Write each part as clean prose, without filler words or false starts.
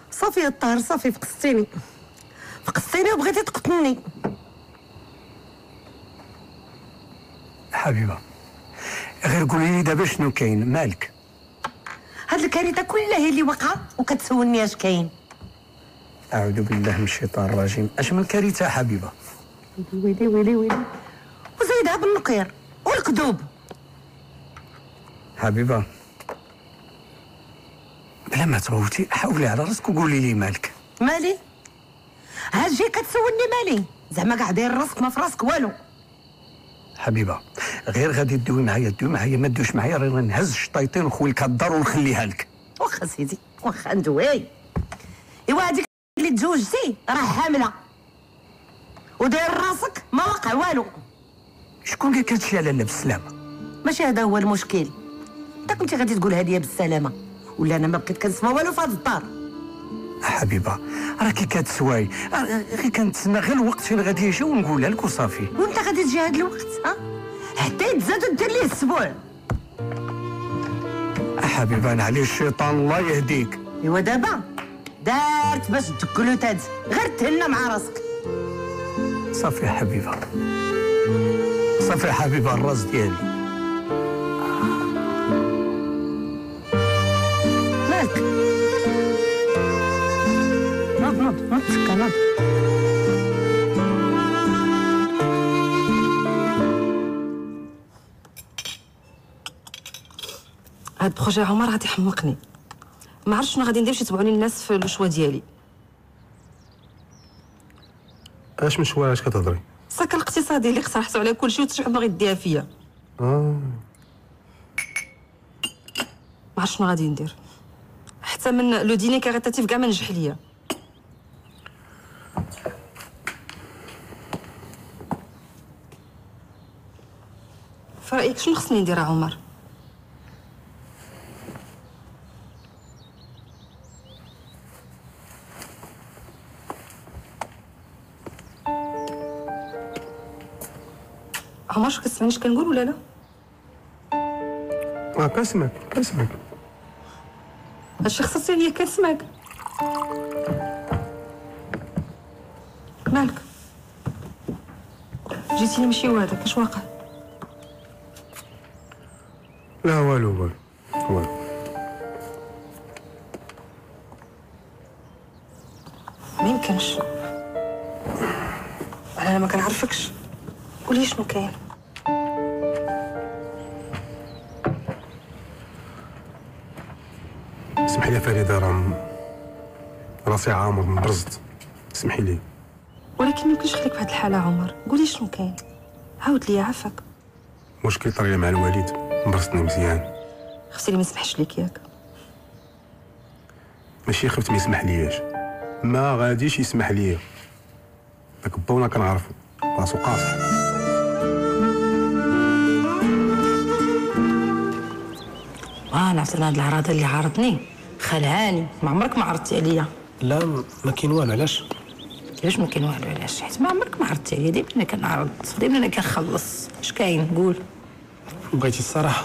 صافي يا الطاهر صافي، فقستيني وبغيتي تقتلني. حبيبه غير قولي لي دابا شنو كاين مالك؟ هاد الكارثه كلها هي اللي واقعه وكتسولني اش كاين. اعوذ بالله من الشيطان الرجيم. اش من كارثه حبيبه؟ ويلي وزيدها بالنقير والكذوب. حبيبه بلا ما تغوتي حاولي على راسك وقولي لي مالك. مالي؟ هاد جاي كتسولني مالي؟ زعما كاع داير راسك ما في راسك والو. حبيبه غير غادي تدوي معايا ما تدويش معايا، راه نهز الشطيطين ونخوي لك الدار ونخليها لك. واخا سيدي واخا ندوي. ايوا هذيك اللي تزوجتي راه حامله وداير راسك ما وقع والو. شكون قال لك هادشي على لا بالسلامه؟ ماشي هذا هو المشكل. انت كنتي غادي تقول هاديه بالسلامه ولا انا ما بقيت كنسمع والو في هاد الدار. حبيبه راكي كتسواي، غير كنتسنى غير الوقت فين غادي يجي ونقولها لك وصافي. وانت غادي تجي هاد الوقت حتى يتزاد ودير ليه السبوع. حبيبه انا عليه الشيطان الله يهديك. ايوا دابا دارت باش تكلوتات غير تهنى مع راسك. صافي يا حبيبه صافي يا حبيبه الراس ديالي. مالك؟ نوض تسكى نوض. هاد بروجي عمر غادي يحمقني، ما عرفتش شنو غادي ندير باش يتبعوني الناس في الشوا ديالي. اش من شوا اش كتهضري؟ السكن الاقتصادي اللي اقترحتو على كلشي وتشعب باغي يديها فيا. ما عرفتش شنو غادي ندير، حتى من لو ديني كاريتاتيف كاع ما نجح ليا. فرأيك شنو خصني ندير عمر؟ عمر شو كتسمعني اش كنقول ولا لا؟ كنسمعك هادشي خصصي عليا كنسمعك. مالك؟ جيتيني ماشي وهذاك اش واقع؟ لا والو. ما يمكنش، انا ما كنعرفكش، قولي شنو كاين. اسمحي لي فريده، راسي عامر مبرزت، اسمحي لي. ولكن ما يمكنش نخليك بهاد الحاله عمر، قولي شنو كاين، عاود لي عافاك. مشكل طريه مع الوالد، مبرزتني مزيان. خفتي لي ما نسمحش ليك ياك؟ ماشي خفت ما يسمح لياش، ما غاديش يسمح ليا. داك باونا كنعرفو راسو قاصح. انا عرفت هاد العراضه اللي عارضني خلعاني، ما عمرك ما عرضتي عليا. لا ما كاين والو، علاش؟ علاش ما كاين والو؟ علاش؟ حيت ما عمرك ما عرضتي عليا، ديما انا كنعرض، ديما انا كنخلص. اش كاين؟ قول. بغيتي الصراحه؟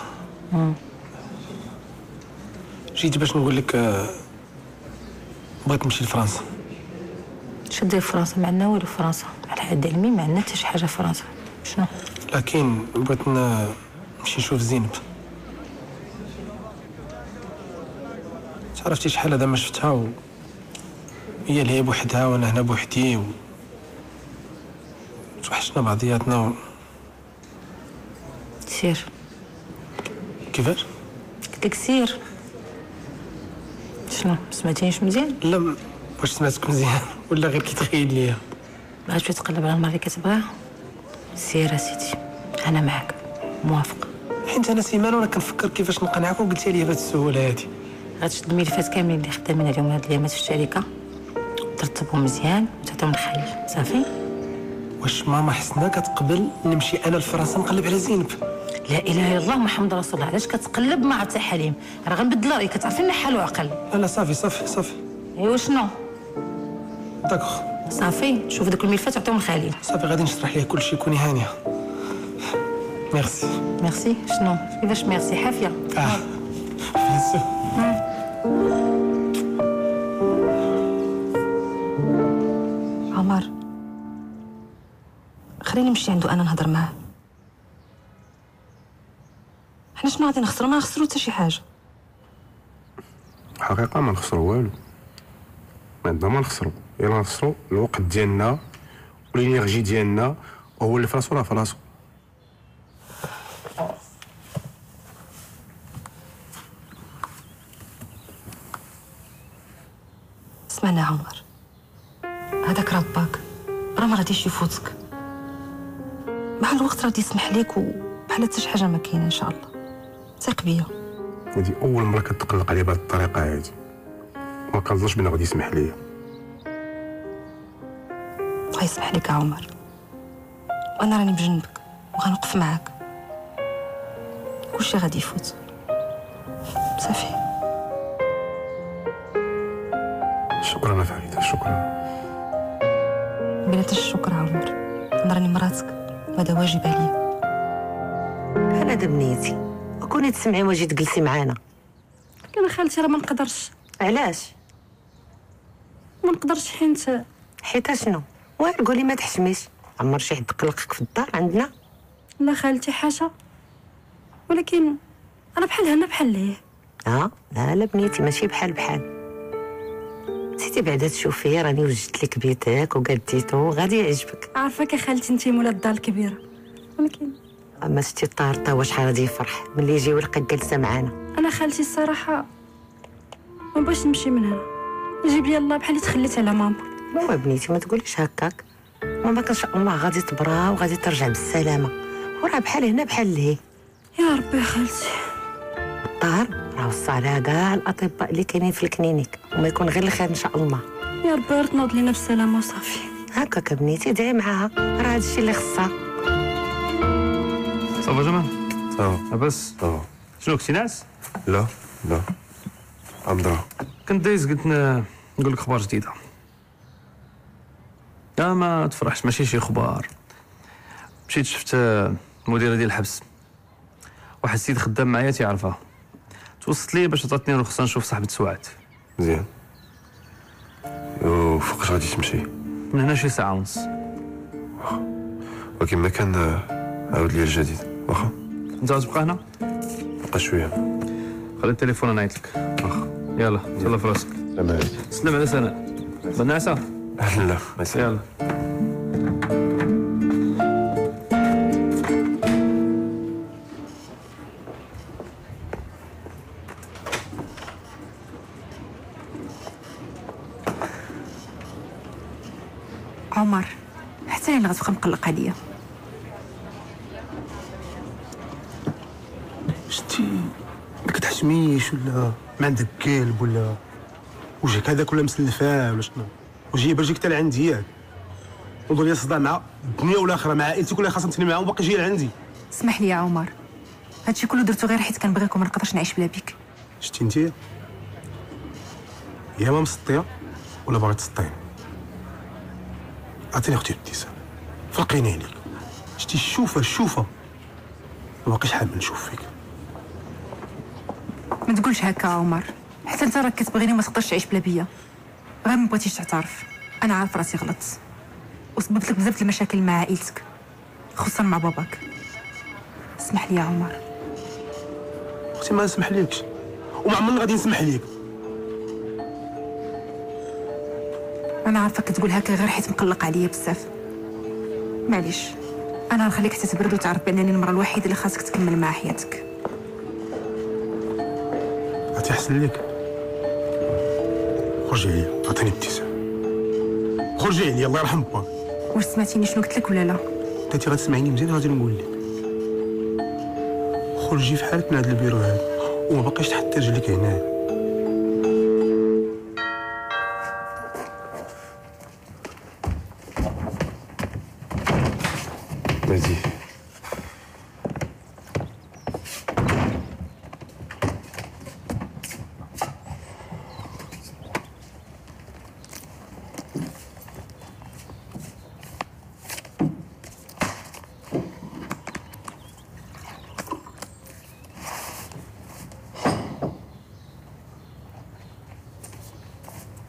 جيت باش نقول لك بغيت نمشي لفرنسا. اش دير فرنسا؟ ما عندنا والو فرنسا، على حد علمي ما عندنا حتى شي حاجه في فرنسا. شنو؟ لكن بغيت نمشي نشوف زينب. عرفتي شحال هذا ما شفتها، هي اللي هي بوحدها وانا هنا بوحدي، توحشنا بعضياتنا سير. كيفاش؟ قلت لك سير. شنو؟ سمعتينيش مزيان؟ لا واش سمعتك مزيان ولا غير كيتخيل ليا؟ بغات تمشي تقلب على المرة اللي كتبغيها؟ سير اسيدي، انا معاك موافق. حيت انا سيمانه وانا كنفكر كيفاش نقنعك وقلتي لي بهذه السهوله هذه. غتشد الملفات كاملين اللي خدامين عليهم هاد الايامات في الشركه، ترتبهم مزيان وتعطيهم الخليل صافي. واش ماما حسنا كتقبل نمشي انا لفرنسا نقلب على زينب؟ لا اله الا الله محمد رسول الله. علاش كتقلب ما عرفتي حليم؟ راه غنبدل رايك، كتعرفي لنا حال وعقل. لا صافي. ايوا شنو؟ داكوغ صافي، شوف دوك الملفات وعطيهم الخليل. صافي غادي نشرح ليه كلشي، كوني هانيه. ميرسي شنو؟ كيفاش ميرسي؟ حافيه. بيان سور. خليني نمشي عنده انا نهضر معاه. حنا شنو غادي نخسروا؟ ما نخسروا حتى شي حاجه. الحقيقه ما نخسروا والو، ما عندنا ما نخسروا، يلا نخسروا الوقت ديالنا والانرجي ديالنا، وهو اللي فراسو راه فراسو. اسمعنا عمر، هذاك راه باك، راه ما غاديش يفوتك. مع الوقت غادي يسمح ليك وبحال حتى شي حاجه ما كاينه ان شاء الله. ثق بيا. هادي اول مره كتقلق عليا بهاد الطريقه هادي، ما كنظنش بانه غادي يسمح ليا. غيسمح لك عمر، وانا راني بجنبك وغنوقف معاك. كلشي غادي يفوت صافي. شكرا فريده، شكرا. بينات الشكر عمر، انا راني مراتك وهذا واجب عليا. انا دا بنيتي وكوني تسمعي واجي تجلسي معانا. انا خالتي راه ما نقدرش. علاش؟ ما نقدرش حيت شنو؟ واه قولي ما تحشميش. عمر شي حد قلقك في الدار عندنا؟ لا خالتي حاجه، ولكن انا بحال هنا بحال ليه. لا بنيتي ماشي بحال سيتي بعدا تشوفيه، راني وجدت لك بيتك وقديتو غادي يعجبك. عارفاك يا خالتي انتي مولا الدار الكبيره، ولكن اما ستي طارطه واش غادي يفرح ملي يجي ويلقى جالسه معانا. انا خالتي الصراحه ما بغيتش نمشي من هنا، جيب لي الله بحال اللي تخليت على ماما. وا بنيتي ما تقوليش هكاك، ماماك ان شاء الله غادي تبرا وغادي ترجع بالسلامه، وراه بحال هنا بحال لهيه. يا ربي يا خالتي. الدار راه وصى عليها كاع الاطباء اللي كاينين في الكلينيك، وما يكون غير الخير ان شاء الله. يا ربي غير تنوض لينا بالسلامه وصافي. هكاك بنيتي دعي معاها، راه هادشي اللي خصها. صافا جمال؟ صافا لاباس؟ صافا. شنو كنتي ناعس؟ لا عمدرا كنت دايز قلت نقول لك اخبار جديده. لا ما تفرحش، ماشي شي اخبار. مشيت شفت المديره ديال الحبس، واحد السيد خدام معايا تيعرفها، توصلت لي باش عطاتني رخصه نشوف صاحبة سواعد. مزيان. وفوقاش غادي تمشي؟ من هنا شي ساعه ونص. ولكن ما كان عاود لي الجديد واخا. انت غتبقى هنا؟ بقى شويه. خلي التليفون انا نعيط لك. واخا يلا تهلا في راسك. لا سلم على سناء. بنعسه؟ لا ما يصير. يلا. عمر حتى انا غتبقى مقلق عليا. شتي ما كتحشميش ولا ما عندك كلب ولا وجهك هذاك ولا مسلفاه ولا شنو؟ وجايبه رجلك حتى لعندي ياك، ونظن لي صداع مع الدنيا والاخره مع عائلتي كلها خاصها نتفاهم معاهم وباقي جاي لعندي. اسمح لي يا عمر، هادشي كله درتو غير حيت كنبغيك وما نقدرش نعيش بلا بيك. شتي انت يا ما مسطيه ولا باغي تسطيني؟ عطيني اختي ابتسام فرقيني عليك. شتي الشوفه ما باقيش حامل نشوف فيك. ما تقولش هكا عمر، حتى انت راك كتبغيني وما تقدرش تعيش بلا بيا. غير ما بغيتيش تعترف، انا عارف راسي غلط وسببت لك بزاف المشاكل مع عائلتك خصوصا مع باباك. اسمح لي يا عمر. اختي ما نسمح ليكش وما عمرنا غادي نسمح ليك. انا عارفك تقول هكا غير حيت مقلق عليا بزاف. معليش، انا غنخليك حتى تبرد وتعرف بانني المراه الوحيده اللي خاصك تكمل مع حياتك. عرفتي احسن ليك؟ خرجي عليا عطيني ابتسام. خرجي عليا الله يرحم باك. واش سمعتيني شنو قلت لك ولا لا؟ انت غتسمعيني مزيان غادي نقول لك. خرجي في حالك من هذا البيرو هذا وما باقيش تحط رجلك هنا. نادي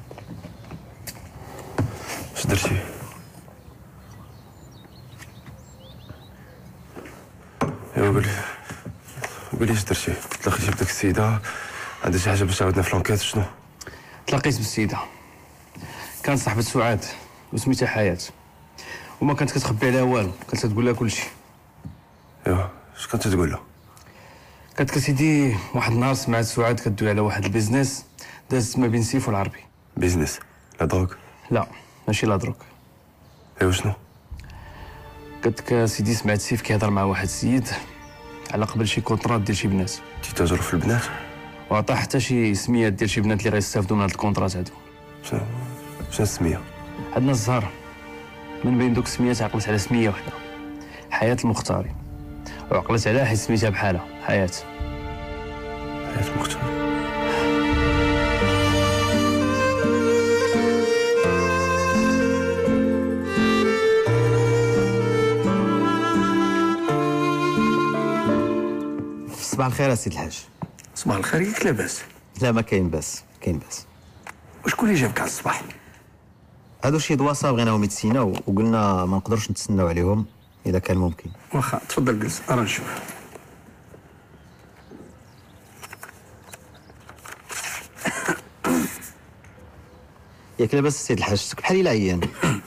اش درتي؟ قول لي اش درتي؟ تلاقيتي بديك السيده؟ عندها شي حاجه باش تعاودنا في لونكيت شنو؟ تلاقيت بالسيده، كانت صاحبة سعاد وسميتها حياة، وما كانت كتخبي عليها والو، كانت تقول لها كلشي. ايوا اش كنت تقول له؟ كانت كسيدي واحد النهار سمعت سعاد كدوي على واحد البيزنس داز ما بين سيف والعربي. بيزنس؟ لا دروك؟ لا ماشي لا دروك. ايوا شنو؟ قالت لك سيدي سمعت سيف كيهضر مع واحد السيد على قبل شي كونطرات ديال شي بنات، تيتاجروا في البنات؟ وعطاه حتى شي سميات ديال شي بنات اللي غيستافدوا من هاد الكونطرات هادو. شنو السميه؟ عندنا الزهر، من بين دوك السميات عقلت على سميه وحده، حياة المختاري، وعقلت عليها حيت سميتها بحالها حياة. حياة المختار. صباح الخير يا سيد الحاج. صباح الخير، ياك لاباس؟ لا ما كاين باس، كاين باس. وشكون اللي جابك على الصباح؟ هادو شي دواصا بغيناهم يتسيناو وقلنا ما نقدروش نتسناو عليهم اذا كان ممكن. واخا تفضل جلس راه نشوف. ياك لاباس السيد الحاج؟ شفتك بحال الا عيان.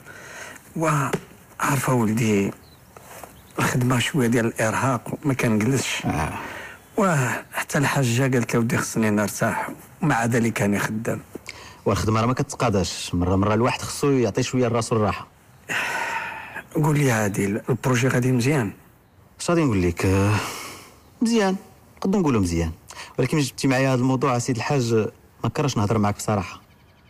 عارفه ولدي الخدمه شويه ديال الارهاق وما كنجلسش. وحتى الحاجه قالت لي ودي خصني نرتاح، ومع ذلك راني خدام. والخدمه راه ما كتقاداش، مره الواحد خصو يعطي شويه لراسو الراحه. قول لي عادل، البروجي غادي مزيان؟ اش غادي نقول لك؟ مزيان، نقدر نقولوا مزيان، ولكن ملي جبتي معايا هذا الموضوع يا سيد الحاج ما كرهتش نهضر معاك بصراحه.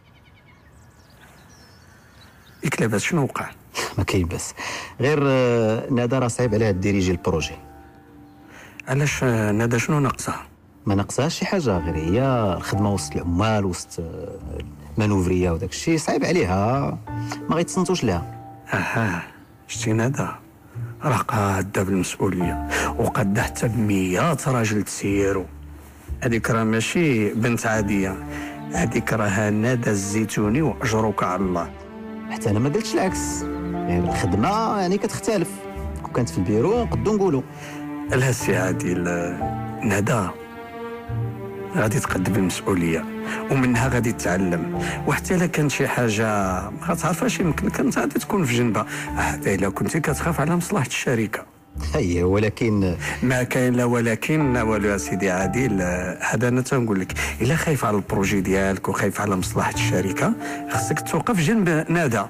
ياك لاباس شنو وقع؟ ما كاين باس، غير ندى راه صعيب عليها ديريجي البروجي. علاش ندى شنو ناقصها؟ ما ناقصهاش شي حاجه، غير هي الخدمه وسط العمال وسط المانوفريه وداك الشيء صعيب عليها، ما غيتصنتوش لها. شتي ندى راه قاده بالمسؤوليه، وقاده حتى ب100 راجل تسيرو. هذيك راه ماشي بنت عاديه، هذيك راها ندى الزيتوني واجرك على الله. حتى انا ما قلتش العكس، غير الخدمه يعني كتختلف. كون كانت في البيرو نقدروا نقولوا لها السي عادل، ندى غادي تقد بالمسؤوليه ومنها غادي تتعلم، وحتى الا كانت شي حاجه ما غتعرفهاش يمكن كانت غادي تكون في جنبها، حتى الا كنتي كتخاف على مصلحه الشركه. اي ولكن ما كاين لا ولكن لا والو يا سيدي عادل. هذا انا تنقول لك، الا خايف على البروجي ديالك وخايف على مصلحه الشركه خصك توقف جنب ندى.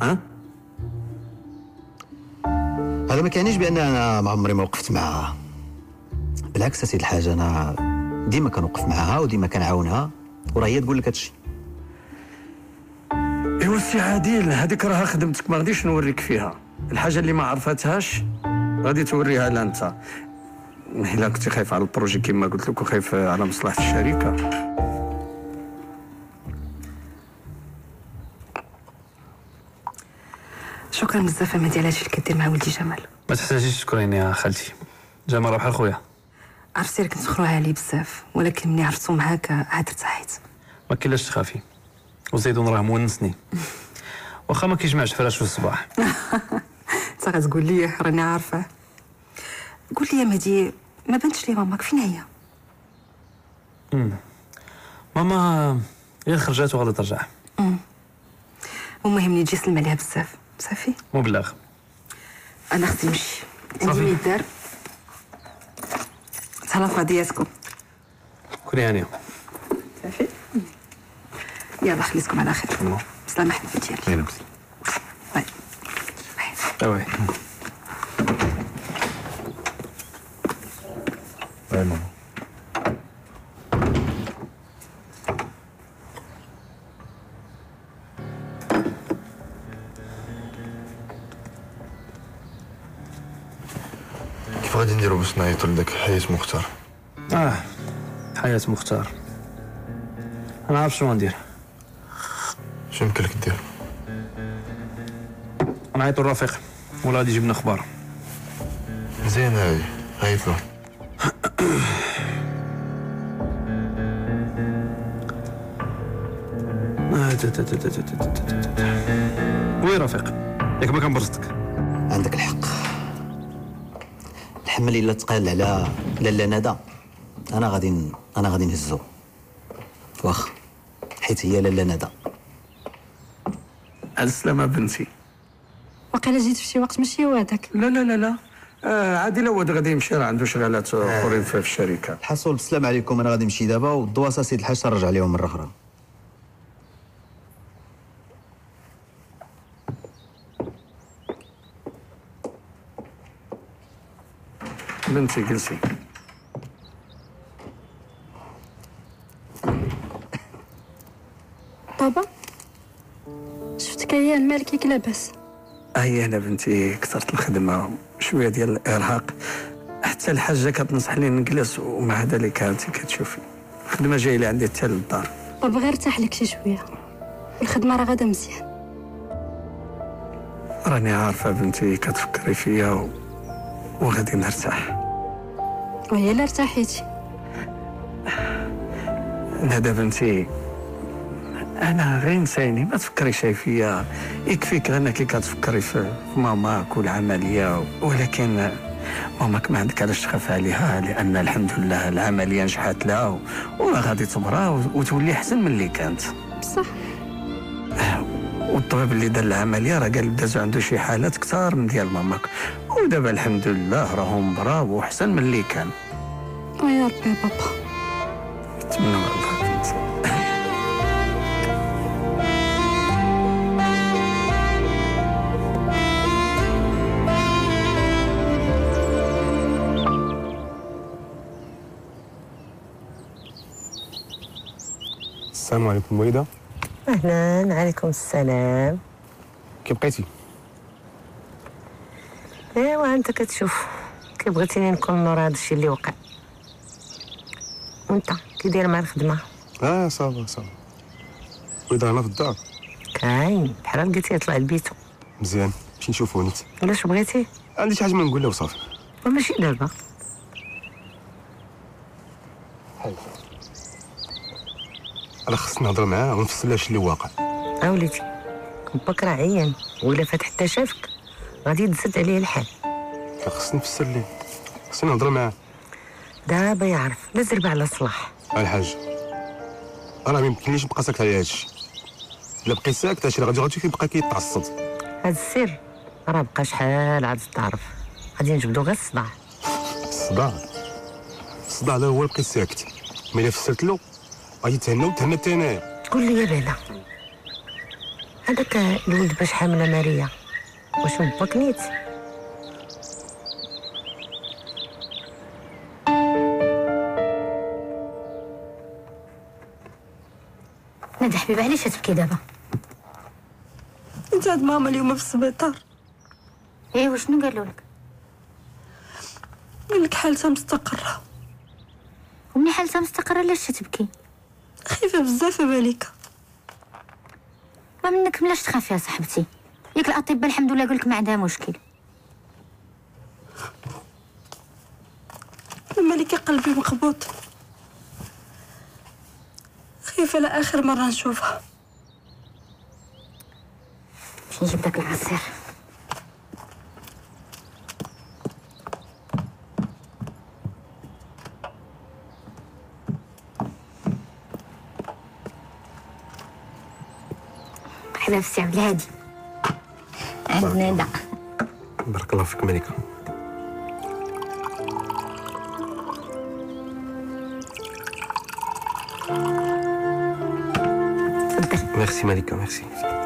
هذا ما كيعنيش بان انا ما عمري ما وقفت معها، بالعكس يا سيد الحاج انا ديما كنوقف معها وديما كنعاونها، وراه هي تقول لك هادشي. ايوا سي عادل، هذيك راها خدمتك، ما غاديش نوريك فيها. الحاجه اللي ما عرفتهاش غادي توريها لها انت. الا كنتي خايف على البروجي كما قلت لك وخايف على مصلحه الشركه. شكرا بزاف مهدي على هادشي اللي كدير مع ولدي جمال. ما تحتاجيش تشكريني يا خالتي، جمال راه بحال خويا. عرفتي راه كنت مخروعه عليه بزاف، ولكن ملي عرفتو معاك عاد ارتحيت. ما كاين لاش تخافي، وزيدون راه مونسني واخا ما كيجمعش فراش في الصباح. انت غتقول لي راني عارفه. قول لي يا مهدي، ما بانتش لي ماماك فين هي؟ ماما غير خرجات وغادي ترجع. المهم تجي سلم عليها بزاف. صافي مبلغ. انا خصني نمشي، عندي ميدار. تهلا في بعضياتكم. كوني هانيه. صافي يلا خليتكم على خير. بسلامة حبيبتي ديالي. باي باي. باي ماما. كيف غادي نديرو باش نعيطو لداك حياة مختار؟ حياة مختار، انا عارف شنو ندير. شنو يمكن لك دير؟ نعيطو الرفيق ولا غادي يجيب لنا اخبار. مزيان هاي، عيط له. وي رفيق، ياك ما كنبرزتك. عندك الحق الحمل الا تقال على لاله ندى انا غادي نهزو واخا، حيت هي لاله ندى. على السلامة بنتي. وقيلا جيت في شي وقت ماشي هو هذاك. لا لا لا لا، عادي لو غادي يمشي، راه عنده شغالات اخرين في الشركه. الحصول بالسلام عليكم، انا غادي نمشي دابا، والدواسه سيد الحاج ترجع ليهم مره اخرى. بنتي جلسي. بابا شفتك هي المالك ياك لاباس؟ هي انا بنتي كثرت الخدمه، شويه ديال الارهاق، حتى الحاجه كتنصحني نجلس، ومع ذلك انت كتشوفي الخدمه جايه لي عندي حتى للدار. بابا غير ارتاح لك شي شويه، الخدمه راه غادا مزيان. راني عارفه بنتي كتفكري فيا وغادي نرتاح. وهي اللي ارتاحيتي. ندى بنتي، انا غير نساني، ما تفكريش فيا، يكفيك غير انك كتفكري في ماماك والعمليه، ولكن ماماك ما عندك علاش تخاف عليها، لان الحمد لله العمليه نجحت لها وراه غادي تبرا وتولي احسن من اللي كانت. بصح والطبيب اللي دار العمليه راه قال دازو عنده شي حالات كثار من ديال ماماك، ودابا الحمد لله راهم براو واحسن من اللي كان. يا ربي بابا. نتمنى الله بنتي. السلام عليكم وليده. اهلا. عليكم السلام. كيف بقيتي؟ ايوا انت كتشوف كي بغيتيني نكون نور هذا الشيء اللي وقع. وانت كي داير مع الخدمه؟ صافا وليده انا في الدار. كاين بحال لقيتيه يطلع لبيتو. مزيان، نمشي نشوفو نيت. علاش بغيتي؟ عندي شي حاجه ما نقول له وصافي. وماشي دابا. راه خصني نهضر معاه ونفسر له اللي واقع. وليدي باك راه عيان، وإلا فات حتى شافك غادي يتزاد عليه الحال. خصني نفسر ليه، خصني نهضر معاه. دابا يعرف، لا زربه على صلاح. الحاج راه ما يمكنليش نبقى ساكت على هادشي، الا بقيت ساكت هادشي غادي كيبقى كيتعصب. هاد السر راه بقى شحال عاد تعرف، غادي نجبدو غير الصداع. الصداع هو اللي بقيت ساكت، مي الا فسرت له غادي تهنى وتهنى حتى انايا. قول لي يا بالا، هذاك الولد باش حامله ماريا واش من باك نيت؟ ندى حبيبه علاش تبكي دابا؟ انت عند ماما اليوم في السبيطار. ايوا شنو قالوا لك؟ قال لك حالتها مستقره. ومني حالتها مستقره علاش تبكي؟ خايفه بزاف بالك. ما منك ملاش تخافي يا صاحبتي، ياك الاطباء الحمد لله قالك ما عندها مشكل. مالك قلبي مخبوط، خايفه لاخر مره نشوفها. باش نجيب داك العصير. مرحبا بسي عبد الهادي. عندنا ندى. بارك الله فيك مليكه. تفضل. ميرسي مليكه ميرسي.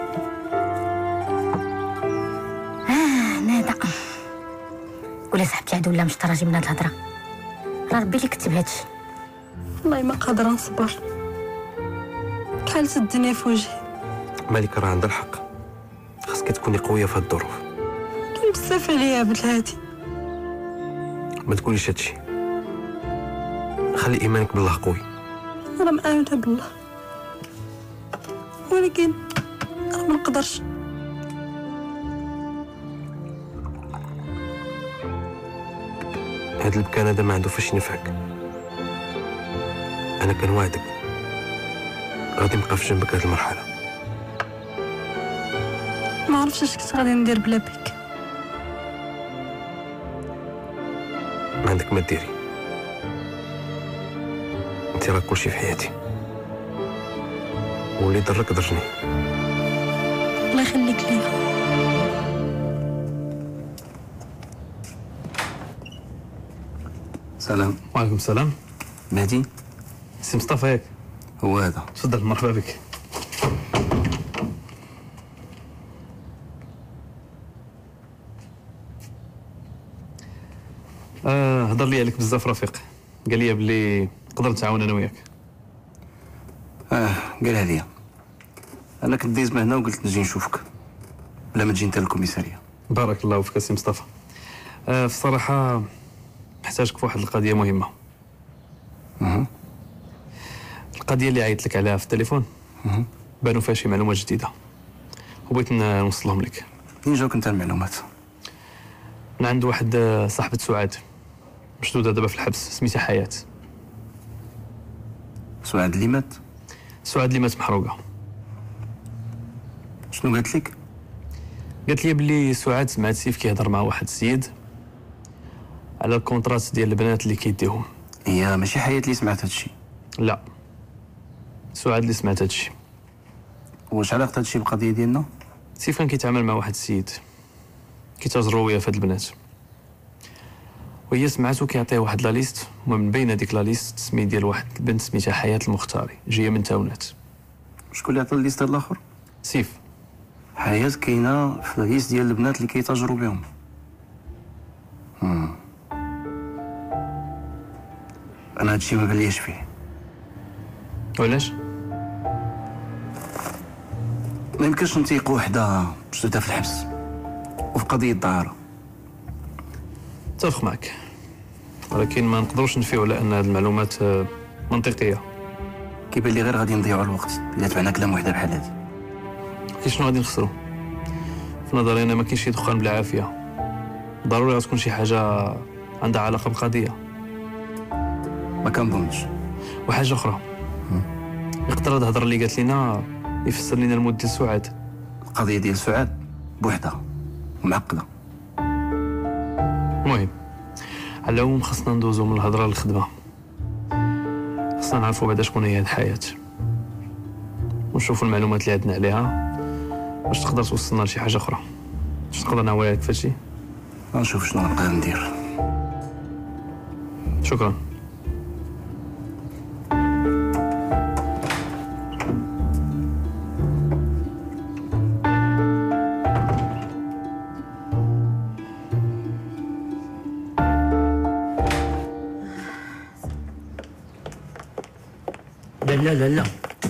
ندى قولي صاحبتي عاد ولا مشطراجي من هاد الهضره، راه ربي اللي كتب هادشي. والله ما قادره نصبر، كحالت الدنيا في وجهي. مليكه راه عندها الحق، خاصك تكوني قويه في هاد الظروف. كاين بزاف عليا يا عبد الهادي. ما تقوليش هادشي، خلي ايمانك بالله قوي. انا مآمنه بالله، ولكن انا ما نقدرش. هاد البكان هذا ما عنده فاش ينفعك. انا كنوعدك غادي نبقى في جنبك هاد المرحله. ما عرفتش اش كنت غادي ندير بلا بيك. ما عندك ما ديري. انت راك كلشي في حياتي، واللي ضرك ضرني. الله يخليك ليا. سلام. وعليكم السلام. مهدي؟ سي مصطفى ياك؟ هو هذا. تفضل، مرحبا بك. هضر لي عليك بزاف رفيق، قال لي بلي نقدر نتعاون انا وياك. قالها ليا. انا كنت دايز من هنا وقلت نجي نشوفك بلا ما تجي انت للكوميساريه. بارك الله فيك سي مصطفى. في الصراحه محتاجك في واحد القضيه مهمه. القضيه اللي عيطت لك عليها في التليفون بانوا فيها شي معلومات جديده وبغيت نوصلهم لك. منين جاوك انت المعلومات؟ انا عند واحد صاحبة سعاد مشدودة دابا في الحبس، سميتها حياة. سعاد اللي مات؟ سعاد اللي مات محروقة. شنو قالت لك؟ قالت لي بلي سعاد سمعت سيف كيهضر مع واحد السيد على الكونطرات ديال البنات اللي كيديهم. هي ماشي حياة اللي سمعت هادشي؟ لا، سعاد اللي سمعت هادشي. واش علاقة هادشي بالقضية ديالنا؟ سيف كان كيتعامل مع واحد السيد كيتاجروا وياه في هاد البنات، وهي سمعتو كيعطيه واحد لا ليست، ومن بين هذيك لا ليست سمي ديال واحد البنت سميتها حياة المختاري، جايه من تاونات. شكون اللي عطى الليست هاد الاخر؟ سيف. حياة كاينه في الليست ديال البنات اللي كيتاجروا بهم. انا هادشي ما بليش فيه. وعلاش؟ ما يمكنش نتيقوا وحده مشدودة في الحبس وفي قضية دعارة. اتفق معك، ولكن ما نقدروش نفيو على ان هاد المعلومات منطقيه. كيبان لي غير غادي نضيعوا الوقت الا تبعنا كلام وحده بحال هادي. كاين شنو غادي نخسروا؟ في نظري انا ما كاينش شي دخان بلا عافيه، ضروري غتكون شي حاجه عندها علاقه بالقضيه. ما كنظنش. وحاجه اخرى، يقدر هاد الهضره اللي قالت لنا يفسر لنا المود ديال سعاد. القضيه ديال سعاد بوحدها معقده. المهم على العموم خصنا ندوزو من الهضره للخدمه. خصنا نعرفوا بعدا شكون هي هاد الحياة ونشوفوا المعلومات اللي عندنا عليها باش تقدر توصلنا لشي حاجه اخرى. باش نقدر نعاون عليك في هادشي. غنشوف شنو نقدر ندير. شكرا. لا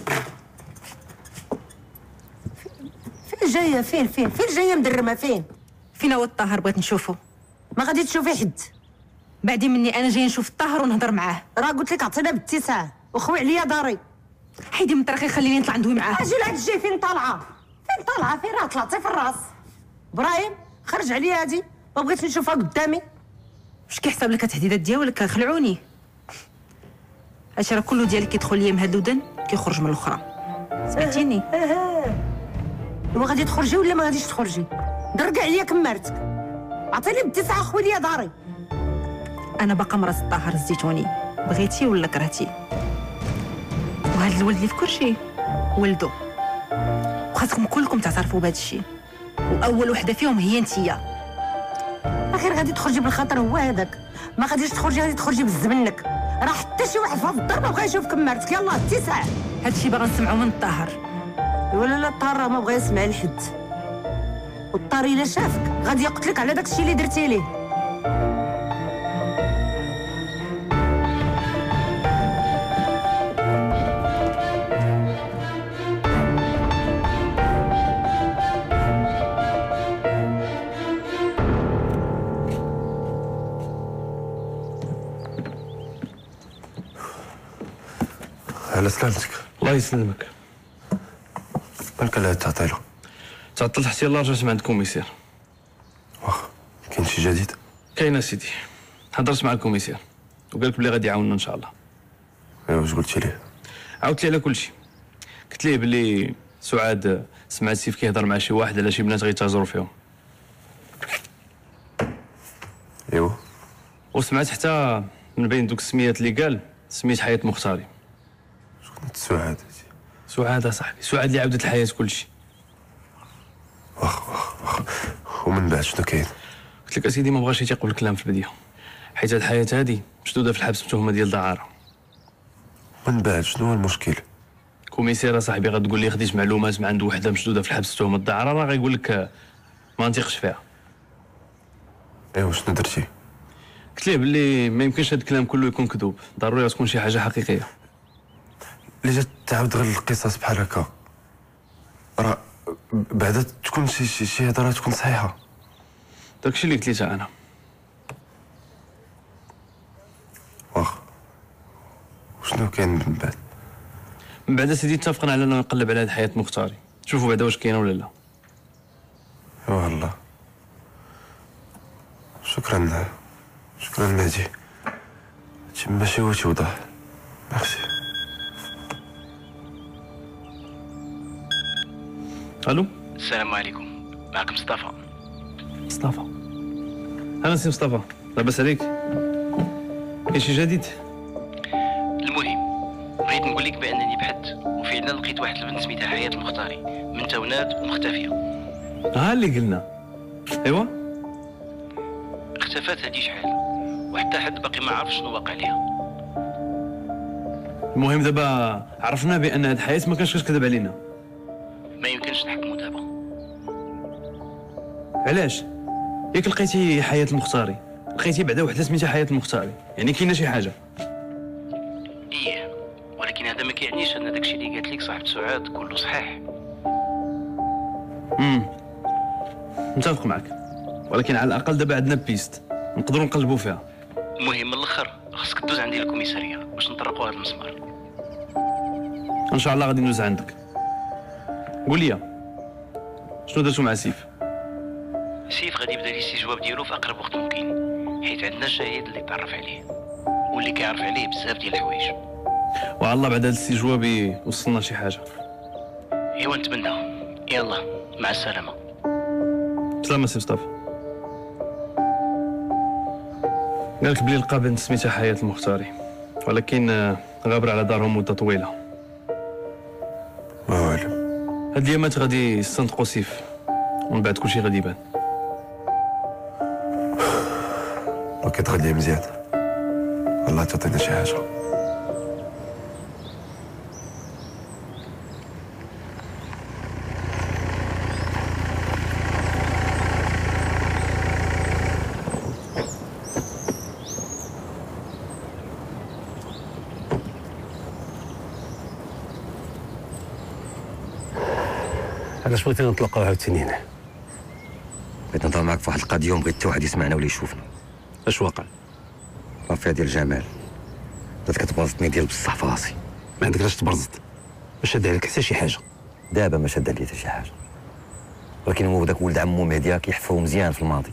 فين جايه؟ فين جايه مدرمه؟ فين هو الطاهر؟ بغيت نشوفه. ما غادي تشوفي حد بعدين مني انا جاي نشوف الطاهر ونهضر معاه. راه قلت لك عطينا باتساع وخوي عليا داري. حيدي من طريقي خليني نطلع ندوي معاه. اجي لهاد الجاي فين طالعه فين راه طلعتي في الراس. ابراهيم خرج عليا هادي ما بغيتش نشوفها قدامي. واش كيحسب لك التهديدات ديالك كيخلعوني؟ هادشي راه كله ديالك كيدخل ليا من هاد الودن كيخرج من الاخرى. سمعتيني؟ غادي تخرجي ولا ما غاديش تخرجي؟ درقع عليا كمارتك. عطيني باتساع خويا ليا داري. انا باقا مرات الطاهر الزيتوني، بغيتي ولا كرهتي. وهاد الولد اللي في كرشي ولدو، وخاصكم كلكم تعترفوا بهذا الشيء، واول وحده فيهم هي انتيا. اخير غادي تخرجي بالخطر هو هذاك، ما غاديش تخرجي غادي تخرجي بالزبنك. راه حتى شي واحد في هاد الدار ما بغا يشوف كمارتك. يلاه اتساع. هاد الشيء باغا نسمعو من الطاهر. ولا لا الطاهر راه ما بغا يسمع لحد، والطار الا شافك غادي يقتلك على داك الشيء اللي درتي ليه. على سلامتك. الله يسلمك. مالك على هاد التعطيله؟ تعطلت حتى يلاه رجعت مع الكوميسير. واخا كاين شي جديد؟ كاين سيدي، هضرت مع الكوميسير وقالك بلي غادي يعاوننا ان شاء الله. ايوا واش قلتي ليه؟ عاودت ليه على كلشي، قلت ليه بلي سعاد سمعت سيف كيهضر مع شي واحد على شي بنات غيتاجروا فيهم. ايوا وسمعت حتى من بين دوك السميات اللي قال سميت حياة مختاري. شكون سعاد؟ سعاد اصاحبي، سعاد اللي عاودت الحياة كلشي. واخ ومن بعد شنو كاين؟ قلت لك اسيدي ما بغاش يتيقوا الكلام في البديه، حيت هاد الحياة هادي مشدودة في الحبس بتهمة ديال دعارة. من بعد شنو هو المشكل؟ كوميسير صاحبي غتقول لي خديت معلومات من عند وحده مشدودة في الحبس بتهمة الدعارة، راه غيقول لك ما نثيقش فيها. ايوا شنو درتي؟ قلت ليه باللي ما يمكنش هاد الكلام كله يكون كذوب، ضروري تكون شي حاجة حقيقية. اللي جات تعاود غير القصص بحال هكا راه بعدا تكون شي هضره تكون صحيحه. داكشي اللي قلت لي تا انا. واخ وشنو كاين من بعد؟ من بعد سيدي اتفقنا على اننا نقلب على هاد حياة مختاري، شوفوا بعدا واش كاينه ولا لا. ايوا الله. شكرا مهدي، هادشي ماشي هو توضح. ميرسي. الو، السلام عليكم، معكم مصطفى. مصطفى، انا سي مصطفى، لاباس عليك؟ كاين شي جديد؟ المهم بغيت نقول لك بانني بحثت وفعلا لقيت واحد البنت سميتها حياة المختاري من تونات ومختفيه. ها اللي قلنا. ايوا اختفت هادي شحال وحتى حد باقي ما عارف شنو واقع ليها. المهم دابا عرفنا بان هاد الحياة ما كانش كتكذب علينا. ما يمكنش نحكمو دابا. علاش؟ ياك لقيتي حياة المختاري، لقيتي بعدا وحده سميتها حياة المختاري، يعني كاينه شي حاجه. ايه، ولكن هذا ما كيعنيش ان داكشي اللي قالت لك صاحبة سعاد كله صحيح. متفق معك، ولكن على الاقل دابا عندنا بيست نقدروا نقلبوا فيها. المهم من الاخر خاصك دوز عندي للكوميساريه باش نطرقوا هذا المسمار. ان شاء الله غادي ندوز عندك. قول لي شنو درتو مع سيف؟ سيف غادي يبدا لي الاستجواب ديالو في اقرب وقت ممكن، حيت عندنا شاهد اللي تعرف عليه واللي كيعرف عليه بزاف ديال الحوايج. وعلى الله بعد هذا الاستجواب وصلنا شي حاجه. ايوا نتمنى. يلا مع السلامه. سلامة سي مصطفى. قالك بلي لقى بنت سميتها حياة المختاري، ولكن غابر على دارهم مدة طويلة. ما والو. هاد اليامات غادي يستنطقوا سيف ومن بعد كلشي غادي يبان. كتغلي مزيان، الله تعطينا شي حاجه. علاش بغيتي نتلاقاو عاوتاني هنا؟ بغيت نهضر معاك في واحد القضيه وبغيت حتى واحد يسمعنا ولا يشوفنا. اش واقع؟ رافيا ديال جمال بدات كتبرزطني ديال بصح في راسي. ما عندك علاش تبرزط، ما شاد عليك حتى شي حاجه. دابا ما شاد عليا حتى شي حاجه، ولكن هو داك ولد عمو مهدي كيحفرو مزيان في الماضي.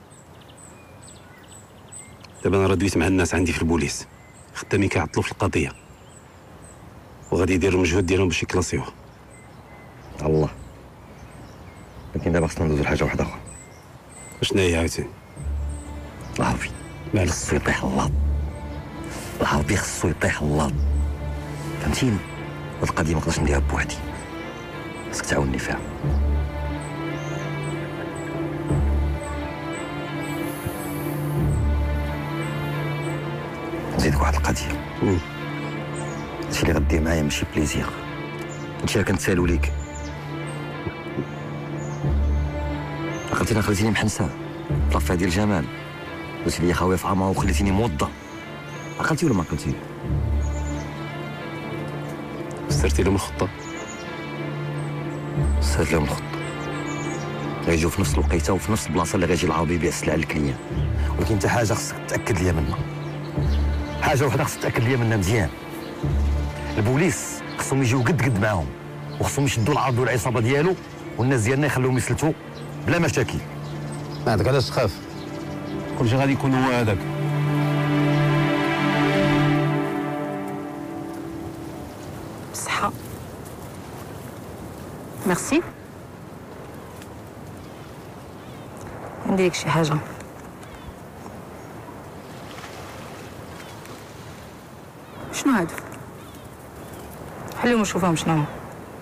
دابا انا رديت مع الناس عندي في البوليس، خدامين كيعطلوا في القضيه وغادي يديروا المجهود ديالهم باش يكلاسيوها. الله، ولكن دابا خصنا ندوزو لحاجه واحده اخرى. شنو هي عاوتاني؟ العربي خصو يطيح اللاط، العربي خصو يطيح اللاط، فهمتيني؟ هاد القضيه ما نقدرش نديرها بوحدي، خصك تعاوني فيها. نزيدك واحد القضيه. هادشي اللي غدير معايا ماشي بليزير، هادشي اللي كنتسالو ليك. عقلتيني خليتيني محنسه في لافيا ديال جمال، درتي لي خاويه في عمرها وخليتيني موضه. عقلتي ولا ما عقلتي؟ سرتي لهم الخطه؟ سرت لهم الخطه، غيجيو في نفس الوقيته وفي نفس البلاصه اللي غيجي العربي يبيع السلعه للكليان. ولكن انت حاجه خصك تاكد ليا منها، حاجه وحده خصك تاكد ليا منها مزيان. البوليس خصهم يجيو قد معاهم، وخصهم يشدوا العرض والعصابه ديالو، والناس ديالنا يخلوهم يسلتوا بلا مشاكل. ما عندك علاش تخاف، كلشي غادي يكون هو هذاك. بالصحة. ميرسي. عندي لك شي حاجة. شنو هادو؟ خليهم نشوفهم شنو هما.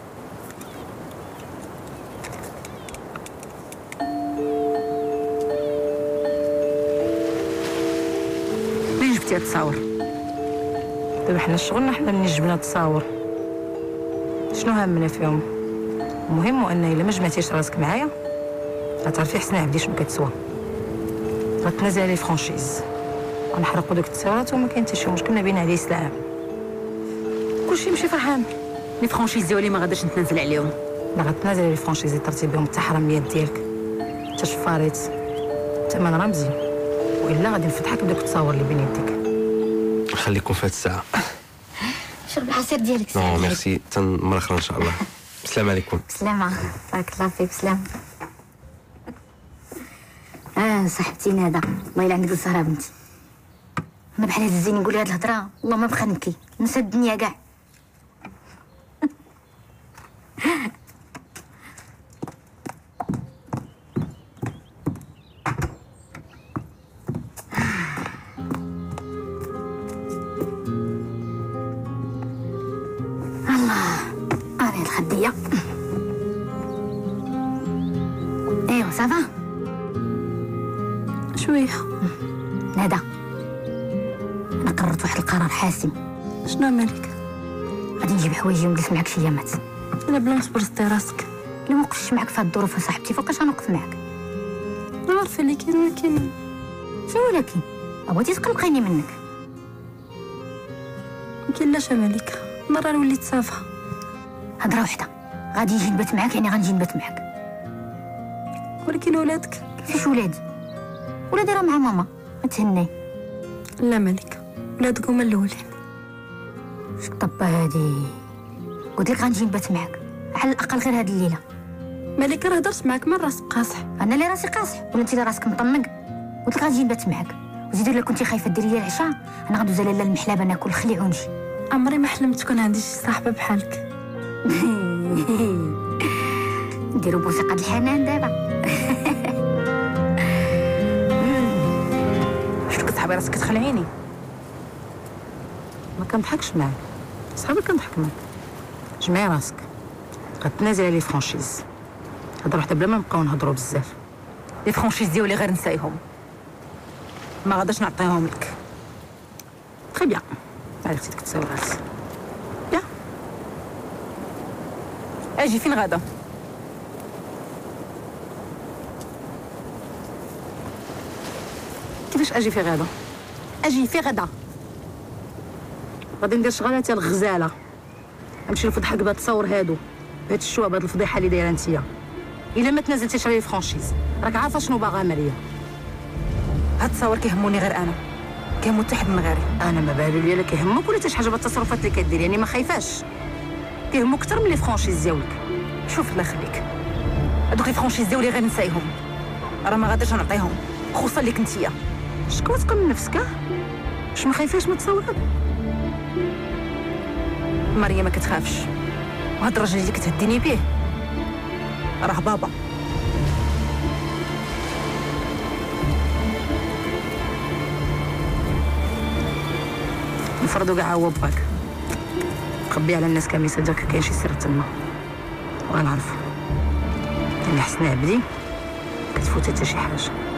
منين جبتي هاد التصاور؟ دابا حنا شغلنا حنا منين جبنا التصاور شنو هامنا فيهم. المهم ان الا ما جمعتيش راسك معايا غتعرفي حسن عبدي شنو كتسوى. غتنازل لي فرانشيز غنحرقوا دوك التصاورات وما كاين حتى شي مشكل ما بين عليه السلام. كلشي يمشي فرحان. لي فرانشيز ديالي ما غاداش نتنازل عليهم. لا غتنازل لي فرانشيز درتي بهم حتى حراميات ديالك حتى شفاريت ثمن رمزي والا غادي نفتحك بدوك التصاور اللي بين يديك. نخليكم في هاد الساعه. شرب العصير ديالك. نو ميرسي مرة اخرى ان شاء الله. السلام عليكم. بسلامة. بارك الله فيك. بسلام. صاحبتي ندى الله يلعن ديك الزهره بنتي. انا بحال هاد الزين نقول هاد الهضره والله ما بقى نبكي نسى الدنيا كاع. الله هذه الخديه. ايوا صافا شويه. ندى انا قررت واحد القرار حاسم. شنو مالك؟ غادي نجيب حوايجي ونجلس معاك شي ايامات. انا بلا ما تبرزطي راسك. الا ما وقفتش معاك في هاد الظروف صاحبتي فوقاش غنوقف معاك؟ انا عارفه اللي كاين ولكن شنو ولكن؟ بغيتي تقلقيني منك. مكاينلاش مالك مرة انا وليت صافه. هضره وحده غادي نجي نبات معاك يعني غنجي نبات معاك. ولكن ولادك كيفاش ولادي؟ ولادي راه مع ماما تهني. لا مالك ولادك هما الاولين. واش الطبه هادي؟ قلت لك غنجي نبات معاك على الاقل غير هاد الليله. مالك راه هضرت معاك من راسك قاصح. انا اللي راسي قاصح ولا انت اللي راسك مطنق؟ قلت لك غنجي نبات معاك وزيد الا كنتي خايفه ديري لي العشاء انا غندوز لاله المحلابه ناكل خليع ونجي. عمري ما حلمت تكون عندي شي صاحبه بحالك. نديرو بوثيقه الحنان دابا. شفتو كتسحبي راسك كتخلعيني. ما كنضحكش معاك صحابي كنضحك معاك. جمعي راسك غتنازلي على لي فرانشيز. هضره وحده بلا ما نبقاو نهضروا بزاف. لي فرانشيز ديالي غير نسايهم ما غاداش نعطيهم لك. تري بيان عرفتي ديك التصاورات. يا اجي فين غادا؟ كيفاش اجي في غدا؟ اجي في غدا. غادي ندير شغاله تاع الغزاله نمشي نفض حق بهاد التصاور هادو بهاد الشواب هاد الفضيحه اللي دايره نتيا. الا ما تنازلتيش على الفرانشيز راك عارفه شنو باغا مريا. هاد التصاور كيهموني غير انا كيهمو حتى حد من غيري. انا ما بالو ليا لا كيهمك ولا حتى شي حاجه بالتصرفات اللي كديري يعني ما خايفاش. كيهمو اكثر من لي فرانشيز ديالك. شوف الله يخليك هادوك لي فرانشيز ديالي غير نسايهم راه ما غاداش نعطيهم خصوصا ليك نتيا. شكون واثقه من نفسك؟ واش ما خايفاش من التصاورات؟ مريم ما كتخافش وهاد الراجل اللي كتهديني به راه بابا. نفرضوا كاع هو باك خبي على الناس كامل صدق كاين شي سر تما وغنعرفو. اللي حسن عبدي كتفوت حتى شي حاجه.